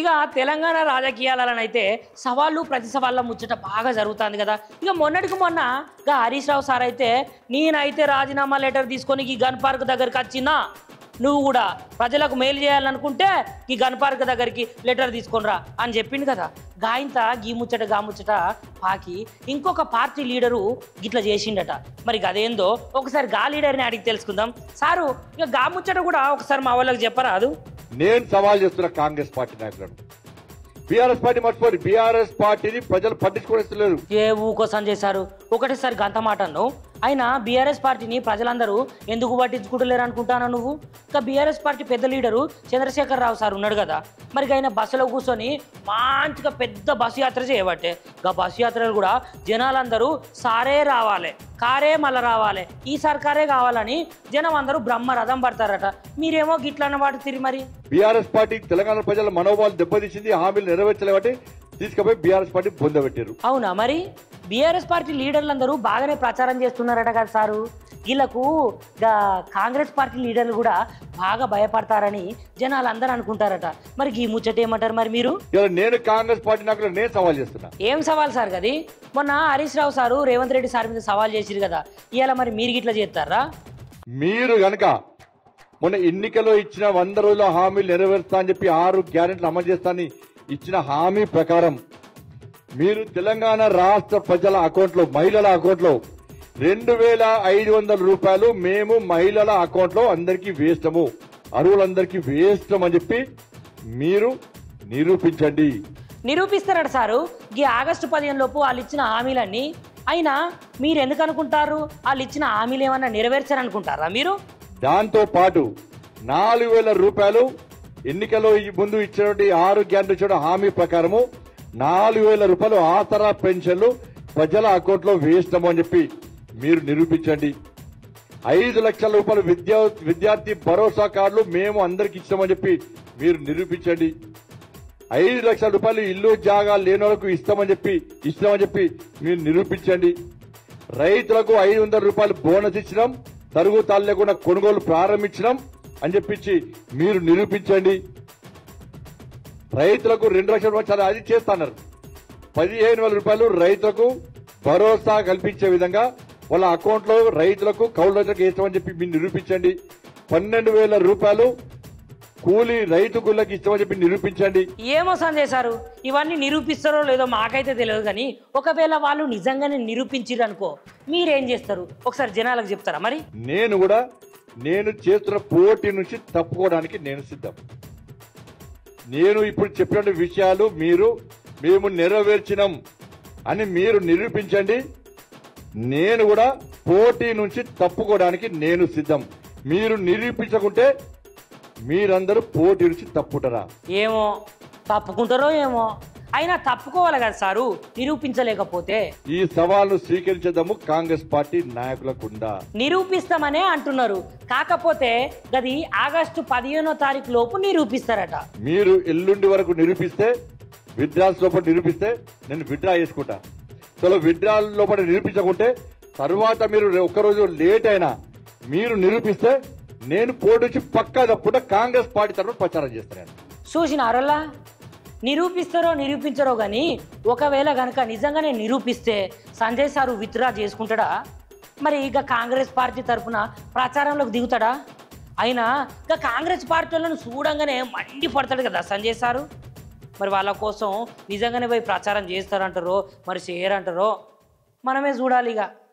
ఇక తెలంగాణ రాజకీయాలనైతే సవాళ్ళు ప్రతి సవాళ్ళ ముచ్చట బాగా జరుగుతుంది కదా. ఇక మొన్నటికి మొన్న ఇక హరీష్ రావు సార్ అయితే నేనైతే రాజీనామా లెటర్ తీసుకొని ఈ గన్ పార్క్ దగ్గరికి వచ్చినా నువ్వు కూడా ప్రజలకు మేలు చేయాలనుకుంటే ఈ గన్ పార్క్ దగ్గరికి లెటర్ తీసుకొనిరా అని చెప్పిండు కదా. గాయంత గీ ముచ్చట పాకి ఇంకొక పార్టీ లీడరు గిట్లా చేసిండట. మరి అదేందో ఒకసారి గా లీడర్ని అడిగి తెలుసుకుందాం. సారు ఇక గా ముచ్చట కూడా ఒకసారి మా వాళ్ళకి చెప్పరాదు. నేను సవాల్ చేస్తున్న కాంగ్రెస్ పార్టీ నాయకులను, బీఆర్ఎస్ పార్టీ మర్చిపోయి బీఆర్ఎస్ పార్టీని ప్రజలు పట్టించుకోలేదు. ఏ ఊకోసం చేశారు ఒకటేసారి గంత మాట అన్నావు. అయినా బీఆర్ఎస్ పార్టీని ప్రజలందరూ ఎందుకు పట్టించుకుంటలేరు అనుకుంటానా నువ్వు? ఇంకా బీఆర్ఎస్ పార్టీ పెద్ద లీడరు చంద్రశేఖర్ రావు సార్ ఉన్నాడు కదా. మరి ఆయన బస్సులో కూర్చొని మంచిగా పెద్ద బస్సు యాత్ర చేయబట్టే గా బస్సు యాత్రలు కూడా జనాలందరూ సారే రావాలి, కారే మళ్ళా రావాలి, ఈ సర్కారే కావాలని జనం అందరూ బ్రహ్మరథం పడతారట. మీరేమో గిట్లన్న వాటి తిరిగి మరి బీఆర్ఎస్ పార్టీ తెలంగాణ ప్రజల మనోభావాలు దెబ్బతీసింది, హామీలు నెరవేర్చలేబట్టి తీసుకుపోయి బీఆర్ఎస్ పార్టీ పొందబెట్టారు. అవునా? మరి బీఆర్ఎస్ పార్టీ లీడర్లందరూ బాగానే ప్రచారం చేస్తున్నారట కదా సారు. వీళ్ళకు కాంగ్రెస్ పార్టీ లీడర్లు కూడా బాగా భయపడతారని జనాలు అందరూ అనుకుంటారట. మరి ఈ ముచ్చట ఏమంటారు మరి మీరు? నేను కాంగ్రెస్ పార్టీ నాయకులు నేను సవాల్ చేస్తున్నా. ఏం సవాల్ సార్ గది? మొన్న హరీష్ రావు సారు రేవంత్ రెడ్డి సార్ మీద సవాల్ చేసిరు కదా, ఇవాళ మరి మీరు గిట్లా చేస్తారా? మీరు గనక మొన్న ఎన్నికల్లో ఇచ్చిన 100 రోజుల హామీలు నెరవేరుస్తా అని చెప్పి 6 గ్యారెంటీలు అమలు చేస్తానని ఇచ్చిన హామీ ప్రకారం మీరు తెలంగాణ రాష్ట్ర ప్రజల అకౌంట్లో, మహిళల అకౌంట్లో 2500 రూపాయలు మేము మహిళల అకౌంట్లో అందరికీ వేస్తాము, అరువులందరికీ వేస్తాం అని చెప్పి మీరు నిరూపించండి. నిరూపిస్తారట సారు. ఈ ఆగస్టు 15 లోపు వాళ్ళు ఇచ్చిన హామీలన్నీ. అయినా మీరు ఎందుకు అనుకుంటారు వాళ్ళు ఇచ్చిన హామీలు ఏమన్నా నెరవేర్చారనుకుంటారా మీరు? దాంతో పాటు 4000 రూపాయలు ఎన్నికల్లో ముందు ఇచ్చినటువంటి 6 గ్యారెంటీ ఇచ్చిన హామీ ప్రకారము 4000 రూపాయలు ఆసరా పెన్షన్లు ప్రజల అకౌంట్లో వేస్తాము అని చెప్పి మీరు నిరూపించండి. 5 లక్షల రూపాయలు విద్యార్థి భరోసా కార్డులు మేము అందరికి ఇస్తామని చెప్పి మీరు నిరూపించండి. 5 లక్షల రూపాయలు ఇల్లు జాగా లేని వాళ్ళకు ఇస్తామని చెప్పి మీరు నిరూపించండి. రైతులకు 500 రూపాయలు బోనస్ ఇచ్చినాం, తరుగుతాలు లేకుండా కొనుగోలు ప్రారంభించినాం అని చెప్పించి మీరు నిరూపించండి. రైతులకు 2 లక్షల రూపాయలు అది చేస్తున్నారు. 15,000 రూపాయలు రైతులకు భరోసా కల్పించే విధంగా వాళ్ళ అకౌంట్ లో రైతులకు కౌలు రైతులకు వేస్తామని చెప్పి మీరు నిరూపించండి. 12,000 రూపాయలు కూలీ రైతు గుళ్ళకి ఇస్తామని చెప్పి నిరూపించండి. ఏమో సంజయ్ సారు, ఇవన్నీ నిరూపిస్తారో లేదో మాకైతే తెలియదు. కానీ ఒకవేళ వాళ్ళు నిజంగానే నిరూపించారు అనుకో, మీరేం చేస్తారు ఒకసారి జనాలకు చెప్తారా? మరి నేను చేస్తున్న పోటీ నుంచి తప్పుకోవడానికి నేను సిద్ధం. నేను ఇప్పుడు చెప్పిన విషయాలు మేము నెరవేర్చినాం అని మీరు నిరూపించండి. నేను కూడా పోటీ నుంచి తప్పుకోవడానికి నేను సిద్ధం. మీరు నిరూపించకుంటే మీరందరూ పోటీ నుంచి తప్పుకుంటారా? ఏమో తప్పుకుంటారో ఏమో. అయినా తప్పుకోవాలి కదా సారు నిరూపించలేకపోతే. ఈ సవాల్ను స్వీకరించదము కాంగ్రెస్ పార్టీ నాయకులకుండా. నిరూపిస్తామనే అంటున్నారు, కాకపోతే గది ఆగస్టు 15వ తారీఖు లోపు నిరూపిస్తారట. మీరు ఎల్లుండి వరకు నిరూపిస్తే, విత్డ్రాల్స్ లోపల నిరూపిస్తే నేను విత్డ్రా చేసుకుంటా. చలో విత్డ్రాల్ లోపల నిరూపించకుంటే తర్వాత మీరు ఒక్కరోజు లేట్ అయినా మీరు నిరూపిస్తే నేను పోటీ నుంచి పక్కా తప్పుకుంటా కాంగ్రెస్ పార్టీ తరఫున ప్రచారం చేస్తాను. చూసినారల్లా నిరూపిస్తారో నిరూపించరో గాని ఒకవేళ గనక నిజంగానే నిరూపిస్తే సంజయ్ సారు విత్డ్రా చేసుకుంటాడా? మరి ఇక కాంగ్రెస్ పార్టీ తరఫున ప్రచారంలోకి దిగుతాడా? అయినా ఇక కాంగ్రెస్ పార్టీ వాళ్ళను చూడంగానే మండి పడతాడు కదా సంజయ్ సారు. మరి వాళ్ళ కోసం నిజంగానే పోయి ప్రచారం చేస్తారంటారో మరి చేయరంటారో మనమే చూడాలి ఇక.